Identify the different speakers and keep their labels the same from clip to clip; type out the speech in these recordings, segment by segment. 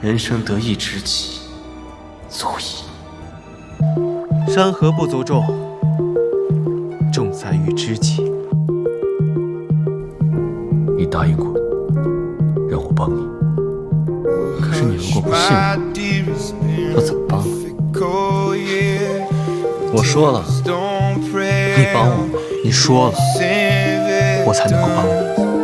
Speaker 1: 人生得一知己，足矣。
Speaker 2: 山河不足重，重在于知己。
Speaker 1: 你答应过让我帮你，可是你如果不信我，我怎么帮你？我说了，你帮我吗？你说了，我才能够帮你。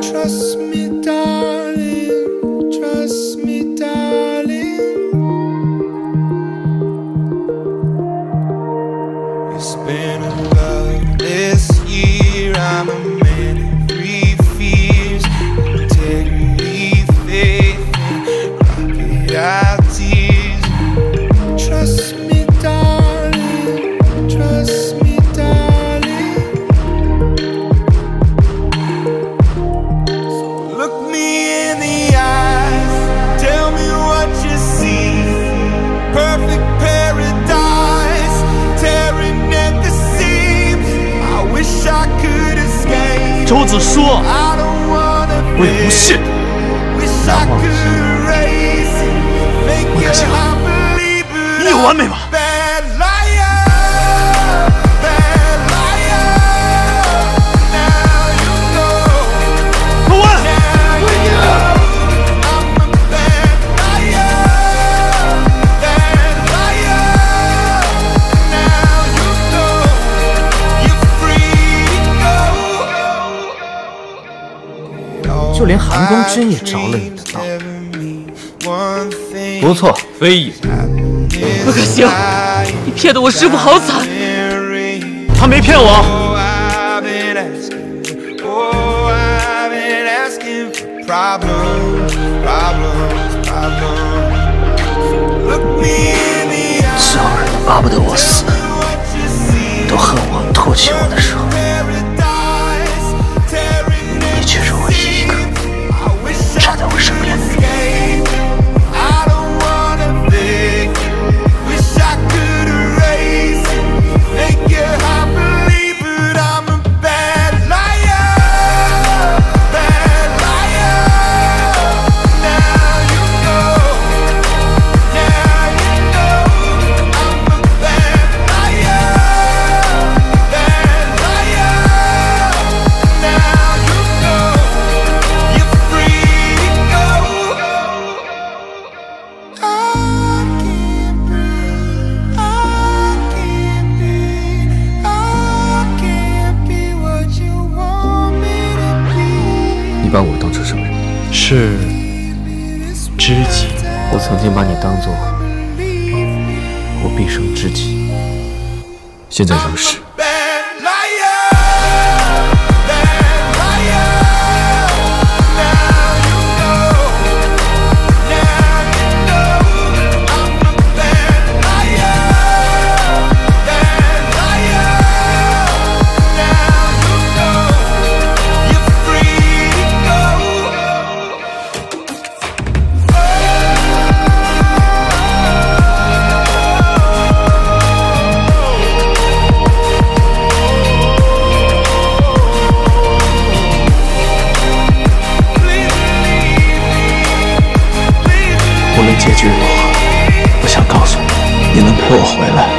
Speaker 1: 周子舒，为无限难忘记，我可想，你有完没完？给我完！就连寒光君也着了你的道，不错，非也。
Speaker 3: 不可行，你骗得我师父好惨。
Speaker 1: 他没骗我。所有人都巴不得我死，都恨我唾弃我的时候，你却是唯一一个站在我身边的人。你把我当成什么人？
Speaker 2: 是知己。
Speaker 1: 我曾经把你当作我毕生知己，现在仍是。无论结局如何，我想告诉你，你能陪我回来。